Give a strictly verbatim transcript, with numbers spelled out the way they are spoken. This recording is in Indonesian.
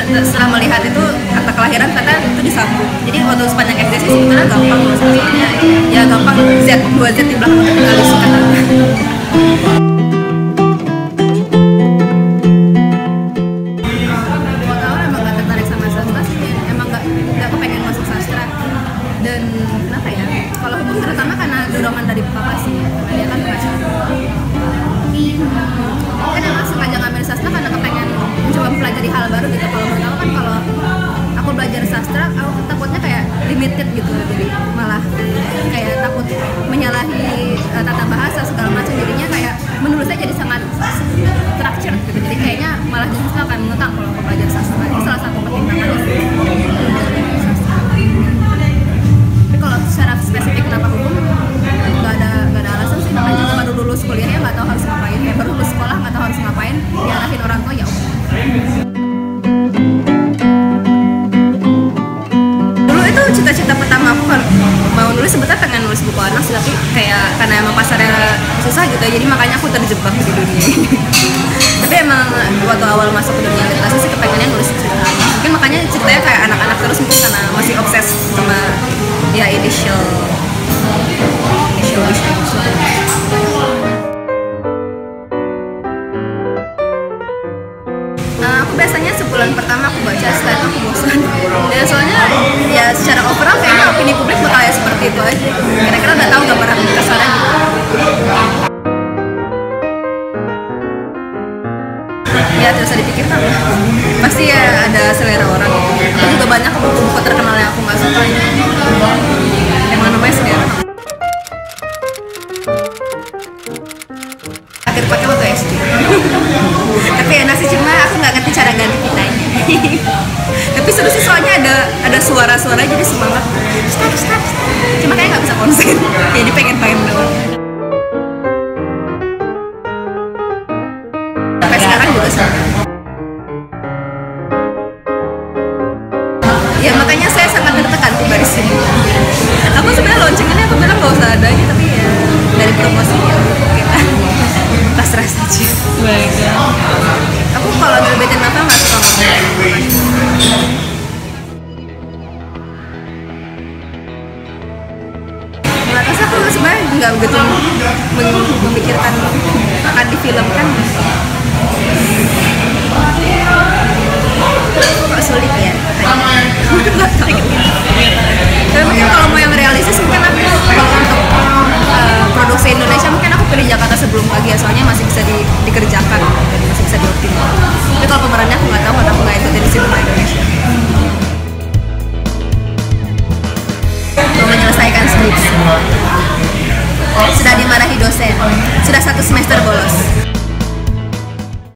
setelah melihat itu kata kelahiran ternyata itu disambung. Jadi waktu sepanjang S D sih sebetulnya gampang loh, soalnya ya gampang Z dua Z di belakang itu tinggal isi kata. Dan kenapa ya, kalau hukum terutama karena dorongan dari papa sih, karena dia kan pengacara. Kan emang sengaja ngambil sastra karena kepengen mencoba mempelajari hal baru gitu. Kalau menurut aku kan kalau aku belajar sastra, aku takutnya kayak limited gitu, jadi malah kayak takut menyalahi uh, tata bahasa segala macam, jadinya kayak menurut saya jadi sangat structured gitu. Jadi kayaknya malah justru akan mengutang kalau aku belajar sastra. Ini salah satu pertimbangannya sih. Kalau secara spesifik kenapa hukum, nggak ada nggak ada alasan sih, namanya juga baru lulus kuliahnya nggak tahu harus ngapain, ya baru lulus sekolah nggak tahu harus ngapain, diarahin orang tua ya udah. Dulu itu cita-cita pertama aku kan mau nulis, sebetulnya pengen nulis buku anak sih, tapi kayak karena emang pasarnya susah gitu, jadi makanya aku terjebak di dunia ini. Tapi emang waktu awal masuk ke dunia literasi sih kepengennya nulis cerita anak, mungkin makanya ceritanya kayak anak-anak terus, mungkin karena masih obses sama ya initial initial wish. Nah, aku biasanya sebulan pertama aku baca, setelah itu aku bosan. Dan soalnya ya secara overall kayaknya opini publik bakal ya seperti itu aja. Kira-kira udah tahu gambaran kesannya gitu. Ya terus ada dipikirkan lah. Pasti ya ada selera orang. Aku juga banyak buku-buku terkenal yang aku nggak suka. Yang mana namanya selera. Akhir pakai waktu S D. Tapi enak sih, cuma aku nggak ngerti cara ganti pitanya. Tapi seru sih, soalnya ada ada suara-suara jadi semangat. Stop, stop, stop. Cuma kayak nggak bisa konsen. Jadi pengen main doang. Sampai sekarang juga sama. Ya makanya saya sangat tertekan tuh baris ini. Aku sebenarnya launching-nya aku bilang nggak usah ada aja, tapi ya dari promosi ya kita pasrah saja. Baik. Aku kalau nerbitin novel nggak suka ngomong. Nggak tahu sih, aku sebenarnya nggak begitu memikirkan akan difilmkan. Kok sulit ya? Tapi mungkin kalau mau yang realistis, mungkin aku kalau untuk uh, produksi Indonesia mungkin aku pilih Jakarta Sebelum Pagi ya, soalnya masih bisa di, dikerjakan dan masih bisa dioptimalkan. Tapi kalau pemerannya aku nggak tahu karena aku nggak ikutin di sinema Indonesia. Mau menyelesaikan skripsi, sudah dimarahi dosen, sudah satu semester bolos.